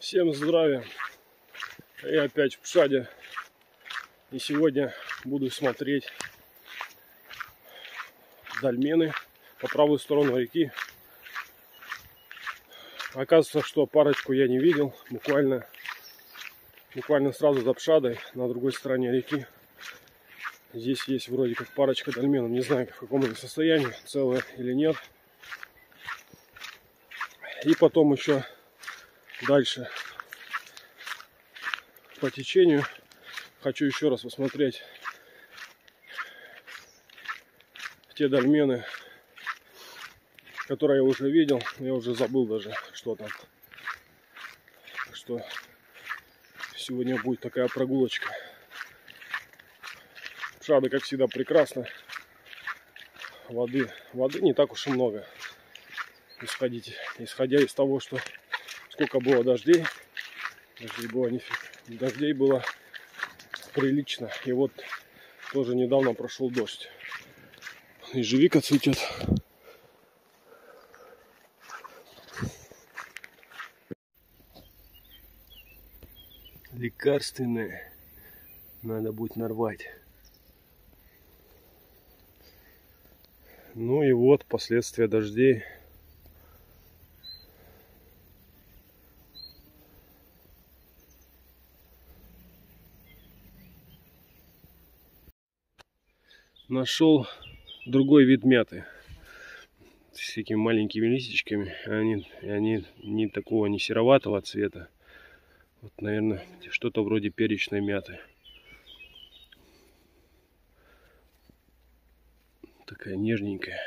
Всем здравия! Я опять в Пшаде. И сегодня буду смотреть дольмены по правую сторону реки. Оказывается, что парочку я не видел. Буквально сразу за Пшадой, на другой стороне реки. Здесь есть вроде как парочка дольменов. Не знаю, в каком они состоянии, целые или нет. И потом еще дальше по течению хочу еще раз посмотреть те дольмены, которые я уже видел. Я уже забыл даже, что там. Так что сегодня будет такая прогулочка. Пшада, как всегда, прекрасно. Воды не так уж и много. Исходя из того, что сколько было дождей. Дождей было прилично. И вот тоже недавно прошел дождь. Ежевика цветет. Лекарственное. Надо будет нарвать. Ну и вот последствия дождей. Нашел другой вид мяты с всякими маленькими листичками. Они не такого, не сероватого цвета. Вот, наверное, что-то вроде перечной мяты. Такая нежненькая.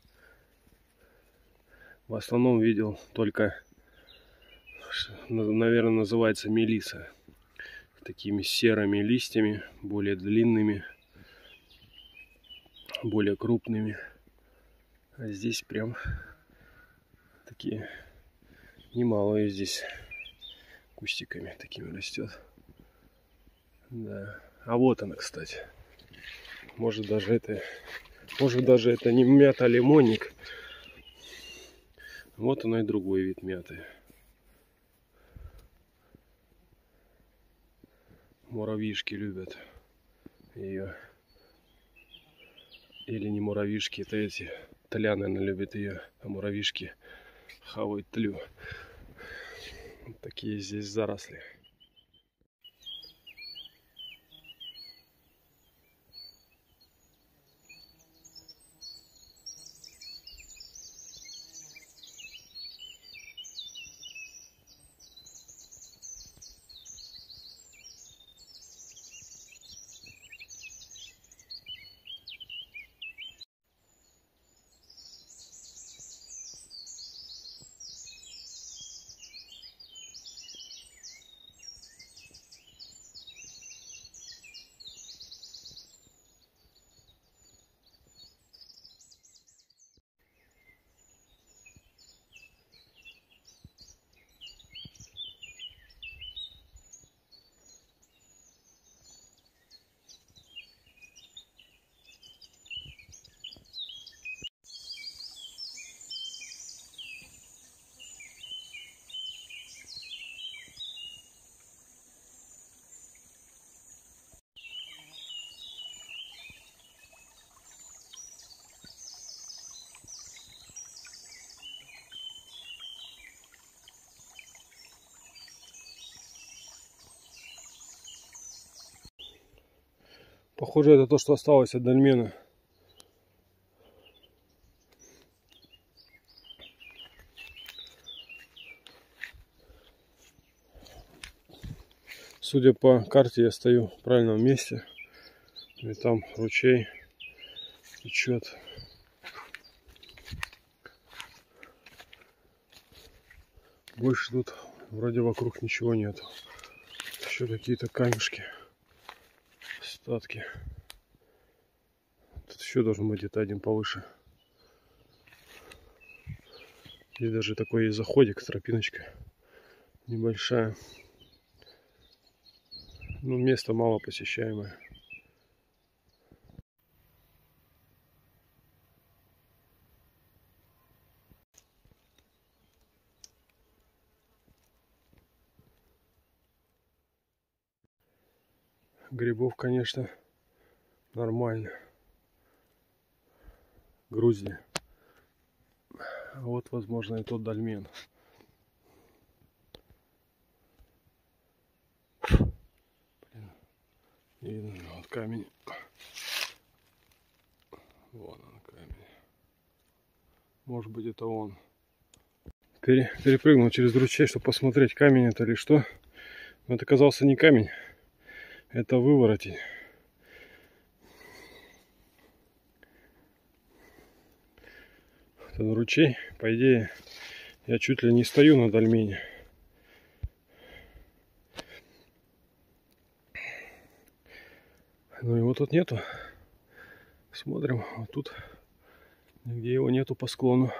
В основном видел только, наверное, называется мелиса. Такими серыми листьями, более длинными, более крупными. А здесь прям такие немалые здесь кустиками такими растет. Да. А вот она, кстати. Может даже это не мята, а лимонник. Вот она и другой вид мяты. Муравьишки любят ее. Или не муравьишки, это эти. Тля, наверное, любят ее, а муравьишки хавают тлю. Вот такие здесь заросли. Похоже, это то, что осталось от дольмена. Судя по карте, я стою в правильном месте. И там ручей течет. Больше тут вроде вокруг ничего нет. Еще какие-то камешки. Остатки. Тут еще должен быть где-то один повыше. Здесь даже такой есть заходик, тропиночка небольшая. Ну, место мало посещаемое. Грибов, конечно, нормально. Грузди. А вот, возможно, и тот дольмен. Не видно, вот камень. Вон он, камень. Может быть, это он. Перепрыгнул через ручей, чтобы посмотреть, камень это или что. Но это оказался не камень. Это выворотень. Это ручей. По идее, я чуть ли не стою на дольмене. Но его тут нету. Смотрим. Вот тут нигде его нету по склону.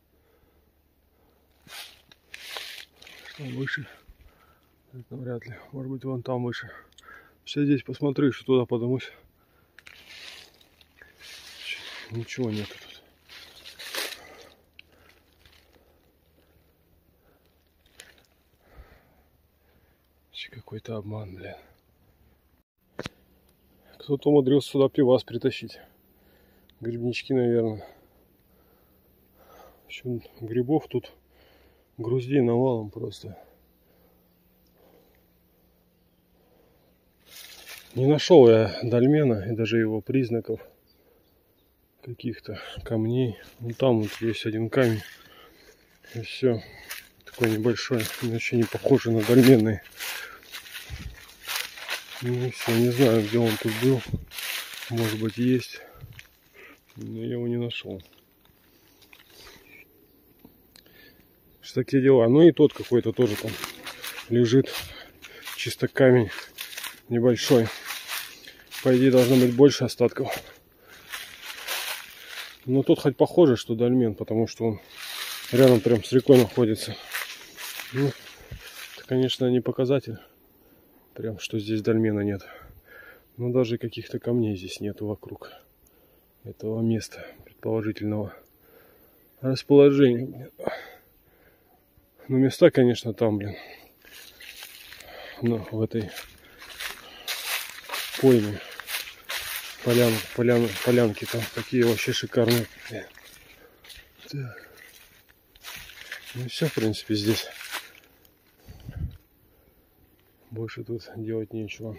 Что выше? Это вряд ли. Может быть, вон там выше. Сейчас здесь посмотрю, что туда подымусь. Ничего нету тут. Какой-то обман, блин. Кто-то умудрился сюда пивас притащить. Грибнички, наверное. В общем, грибов тут груздей навалом просто. Не нашел я дольмена и даже его признаков. Каких-то камней. Вон там вот есть один камень. И все. Такой небольшой. Вообще не похожий на дольменный. Ну все, не знаю, где он тут был. Может быть, есть. Но я его не нашел. Что такие дела. Ну и тот какой-то тоже там лежит. Чисто камень небольшой. По идее, должно быть больше остатков. Но тут хоть похоже, что дольмен, потому что он рядом прям с рекой находится. Ну, это, конечно, не показатель. Прям, что здесь дольмена нет. Но даже каких-то камней здесь нету вокруг этого места предположительного расположения. Но места, конечно, там, блин. Ну, в этой пойме. Полянки там такие вообще шикарные. Так. Ну все, в принципе, здесь. Больше тут делать нечего.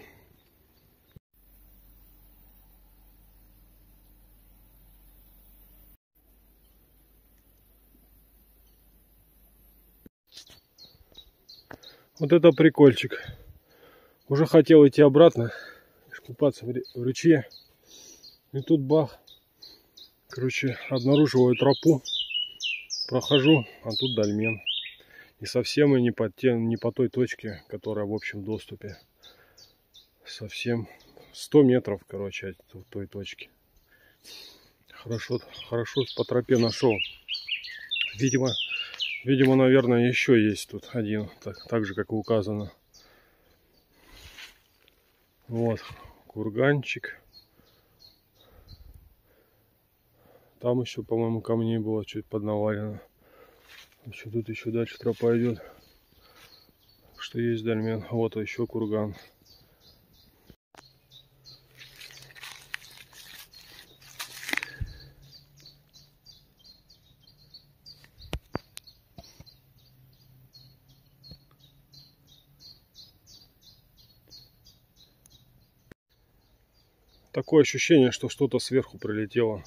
Вот это прикольчик. Уже хотел идти обратно, купаться в ручье. И тут бах. Короче, обнаруживаю тропу. Прохожу, а тут дольмен. И совсем и не по той точке, которая в общем доступе. Совсем 100 метров, короче, от той точки. Хорошо по тропе нашел. Видимо, наверное, еще есть тут один, так же, как и указано. Вот, курганчик. Там еще, по-моему, камней было чуть поднавалено. Еще тут еще дальше тропа идет. Что есть дольмен. Вот еще курган. Такое ощущение, что что-то сверху прилетело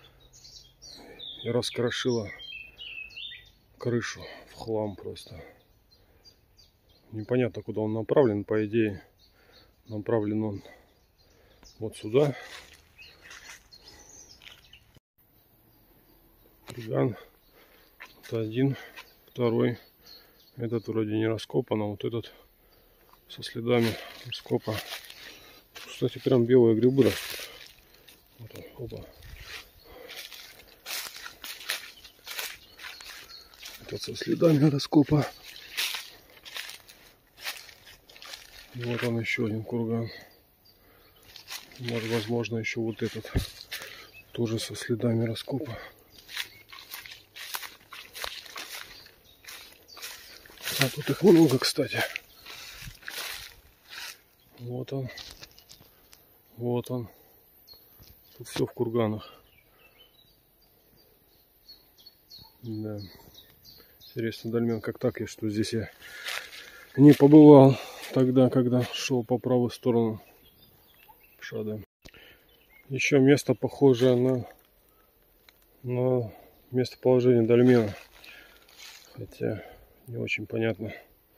и раскрошило крышу в хлам просто. Непонятно, куда он направлен. По идее, направлен он вот сюда. Курган. Вот один, второй. Этот вроде не раскопан, а вот этот со следами раскопа. Кстати, прям белые грибы растут. Вот он, опа. Этот со следами раскопа. И вот он еще один курган. Может, возможно, еще вот этот тоже со следами раскопа. А тут их много, кстати. Вот он. Вот он. Тут все в курганах. Да. Интересно, дольмен, как так, и что здесь я не побывал тогда, когда шел по правую сторону Пшада. Еще место похожее на местоположение дольмена. Хотя не очень понятно.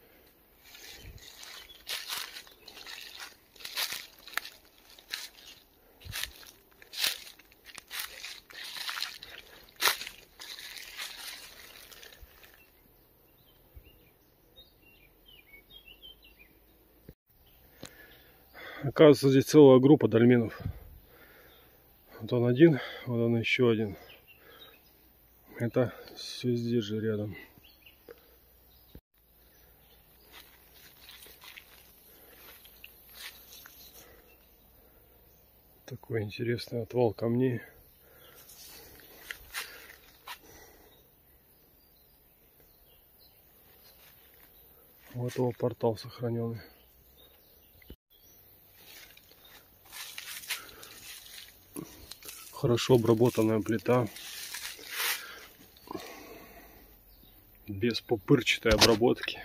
Оказывается, здесь целая группа дольменов. Вот он один, вот он еще один. Это все здесь же рядом. Такой интересный отвал камней. Вот его портал сохраненный. Хорошо обработанная плита. Без пупырчатой обработки.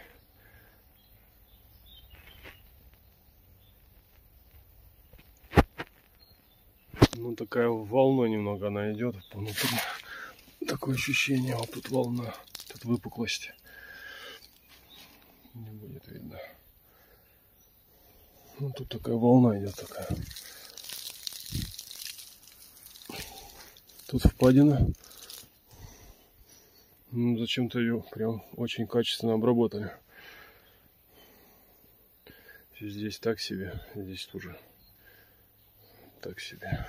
Ну, такая волна немного она идет внутри. Такое ощущение, вот тут волна, тут выпуклость. Не будет видно. Ну, тут такая волна идет такая. Тут впадина. Ну, зачем-то ее прям очень качественно обработали. Здесь так себе, здесь тоже так себе.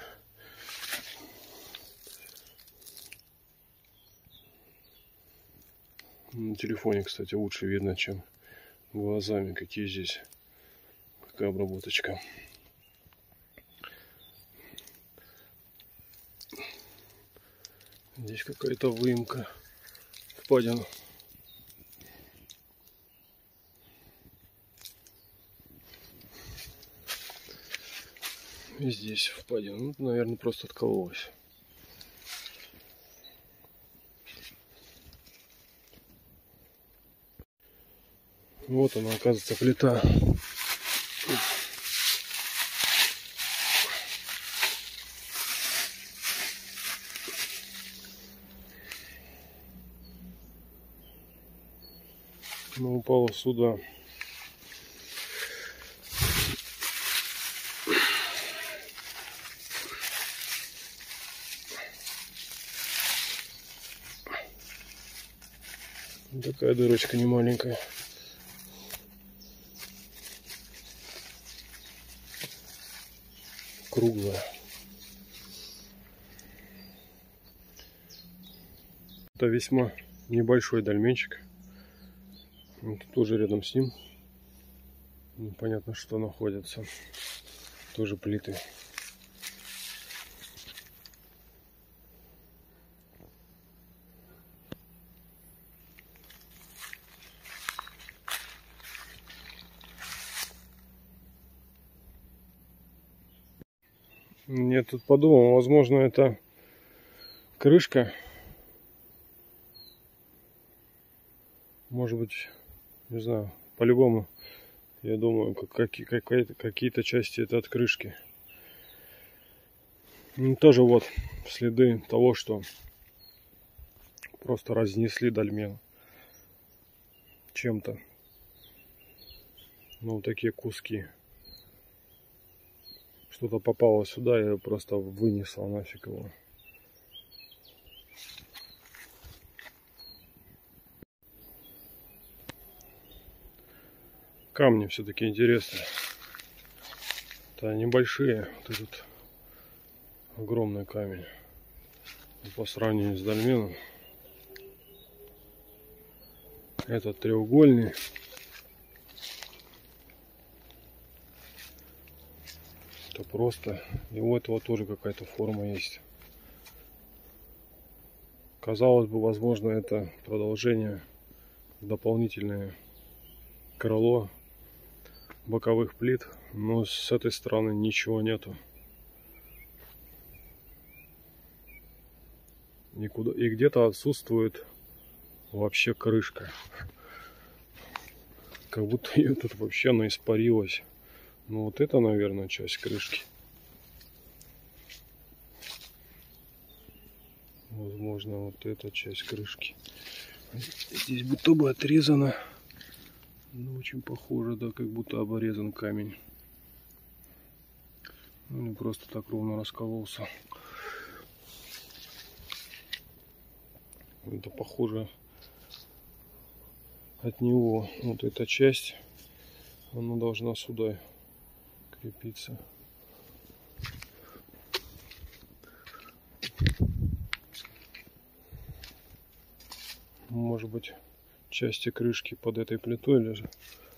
На телефоне, кстати, лучше видно, чем глазами, какие здесь, какая обработочка. Здесь какая-то выемка, впадина. И здесь впадина. Ну, наверное, просто откололась. Вот она, оказывается, плита. Она упала сюда. Такая дырочка не маленькая. Круглая. Это весьма небольшой дольменчик. Вот тоже рядом с ним. Непонятно, что находится. Тоже плиты. Я тут подумал, возможно, это крышка. Может быть, не знаю, по-любому, я думаю, какие-то части это от крышки. Ну, тоже вот следы того, что просто разнесли дольмен чем-то. Ну, такие куски. Что-то попало сюда, я просто вынесла нафиг его. Камни все-таки интересные. Это небольшие. Вот этот огромный камень. По сравнению с дольменом. Этот треугольный. Это просто. И у этого тоже какая-то форма есть. Казалось бы, возможно, это продолжение, дополнительное крыло боковых плит, но с этой стороны ничего нету. никуда, и где-то отсутствует вообще крышка. Как будто ее тут вообще она испарилась. Ну вот это, наверное, часть крышки. Возможно, вот эта часть крышки. Здесь будто бы отрезано. Ну, очень похоже, да, как будто обрезан камень. Ну, или просто так ровно раскололся. Это похоже от него. Вот эта часть, она должна сюда крепиться. Может быть, части крышки под этой плитой лежат.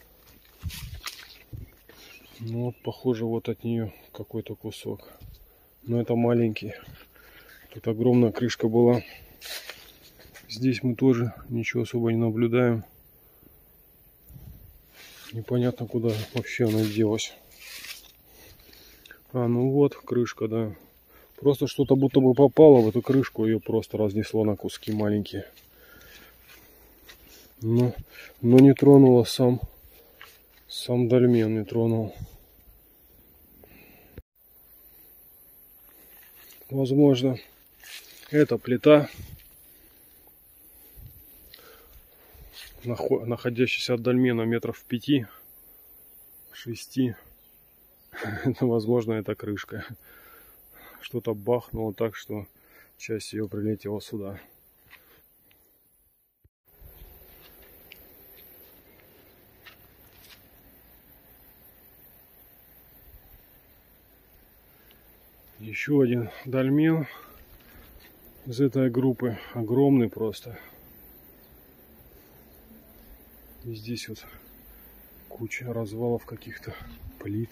Ну вот, похоже, вот от нее какой-то кусок. Но это маленький. Тут огромная крышка была. Здесь мы тоже ничего особо не наблюдаем. Непонятно, куда вообще она делась. А, ну вот, крышка, да. Просто что-то будто бы попало в эту крышку, ее просто разнесло на куски маленькие. Но не тронуло сам дольмен, не тронул. Возможно, эта плита, находящаяся от дольмена метров 5-6, возможно, это крышка. Что-то бахнуло так, что часть ее прилетела сюда. Еще один дольмен из этой группы, огромный просто. И здесь вот куча развалов каких-то плит.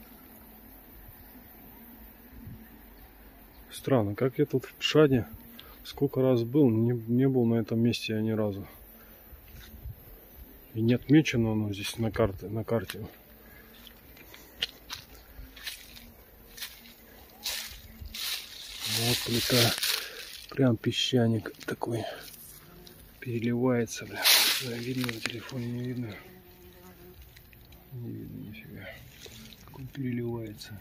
Странно, как я тут в Пшаде сколько раз был, не был на этом месте я ни разу. И не отмечено оно здесь на карте. Вот плита, прям песчаник такой переливается, бля. Да, видно на телефоне, не видно. Не видно нифига. Как он переливается.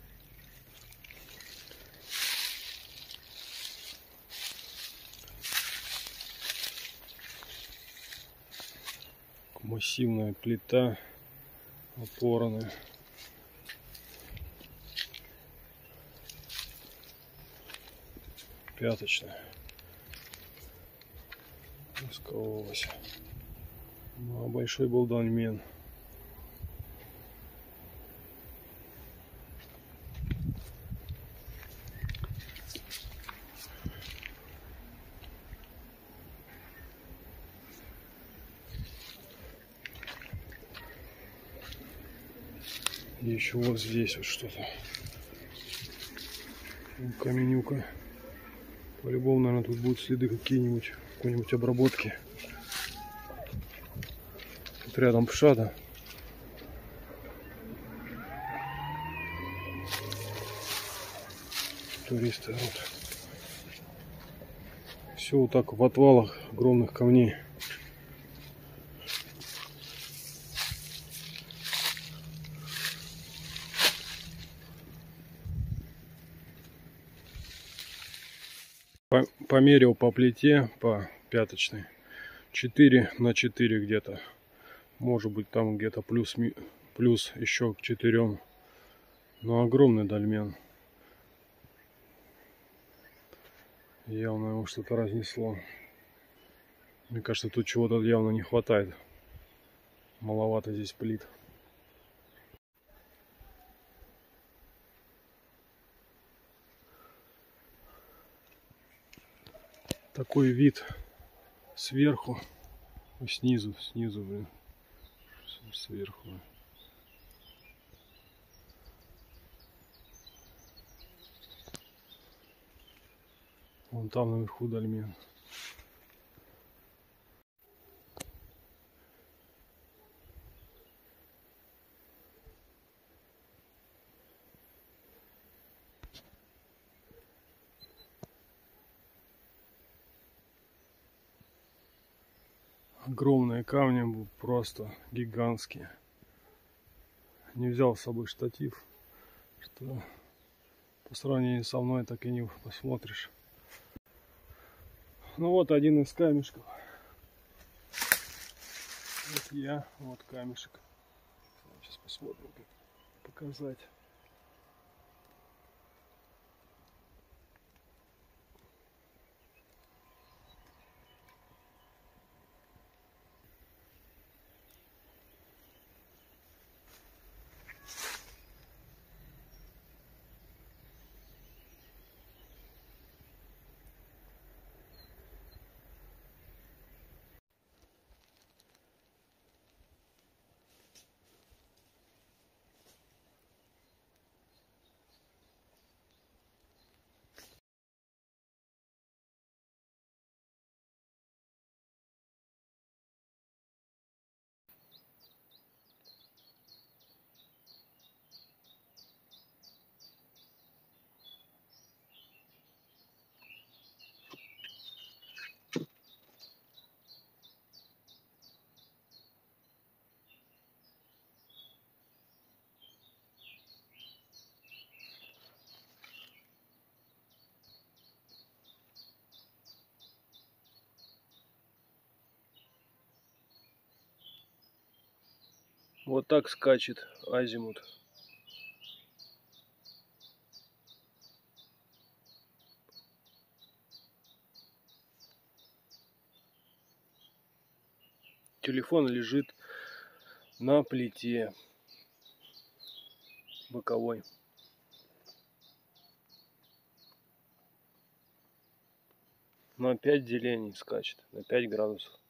Массивная плита, опорная. Пяточная. Раскололась. Ну, а большой был дольмен. И еще вот здесь вот что-то. Каменюка. По-любому, наверное, тут будут следы какие-нибудь, какой-нибудь обработки. Тут рядом Пшада. Туристы орут. Все вот так в отвалах огромных камней. Померил по плите, по пяточной, 4 на 4 где-то. Может быть, там где-то плюс еще к 4. Но огромный дольмен. Явно его что-то разнесло. Мне кажется, тут чего-то явно не хватает. Маловато здесь плит. Такой вид сверху, снизу, блин, сверху. Вон там наверху дольмен. Огромные камни, просто гигантские. Не взял с собой штатив, что по сравнению со мной так и не посмотришь. Ну вот один из камешков. Вот я, вот камешек. Сейчас посмотрим, как показать. Вот так скачет азимут. Телефон лежит на плите боковой. На 5 делений скачет, на 5 градусов.